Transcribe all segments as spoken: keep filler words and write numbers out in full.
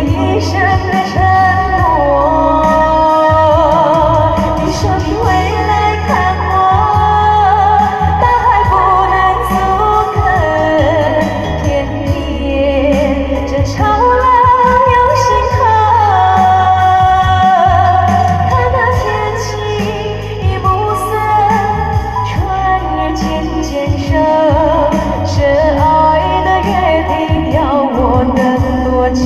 一生的承诺。你说你会来看我，大海不能阻隔，天地这潮浪涌心头。看那天气已暮色，船儿渐渐熟，这爱的约定要我等多久？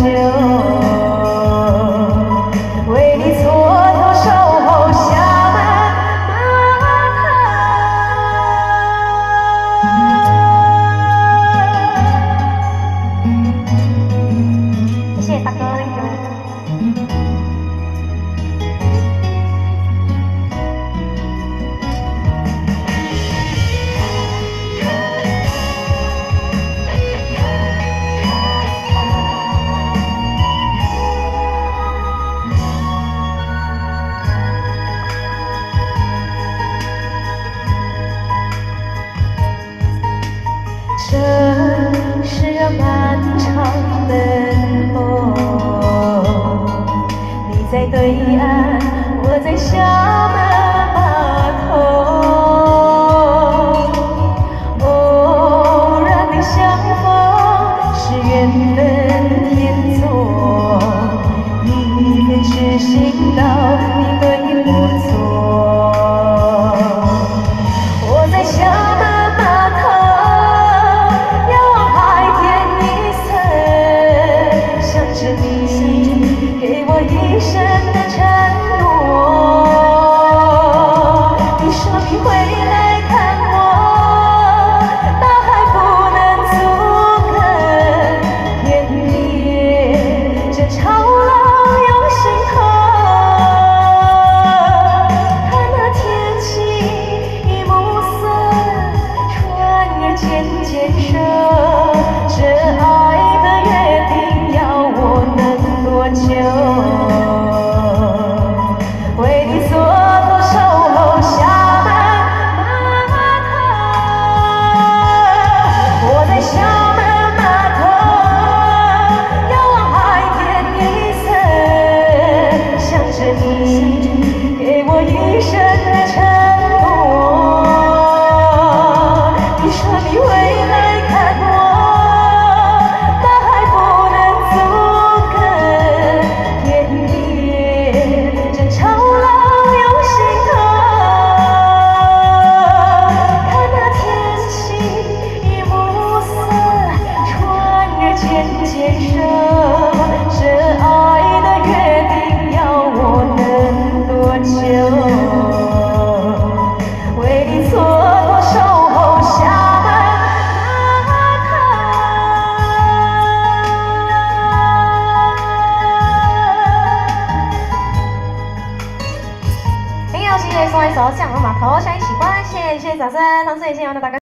为你蹉跎守候厦门码头。谢谢大哥，那个。这是漫长等候，你在对岸，我在厦门码头。偶然的相逢是缘分天作，一片痴心到你对我错。我在厦门码头。给我一生的承诺，你说你会来看我，大海不能阻隔，天地这潮浪涌心头。看那天气已暮色，船儿渐渐熟，这爱的约定要我能多久？为你蹉跎守候厦门码头。我在厦门码头，遥望海天一色，想着你给我一生的承诺。你说你会来看我，大海不能阻隔，天地这潮浪涌心头。看那天气已暮色，船儿渐渐熟，这爱的约定要我等多久？为你蹉跎守候厦门码头。朋友，谢谢送一首《向往码头》，相信喜欢，谢谢谢谢掌声，同时也谢谢我们的大哥。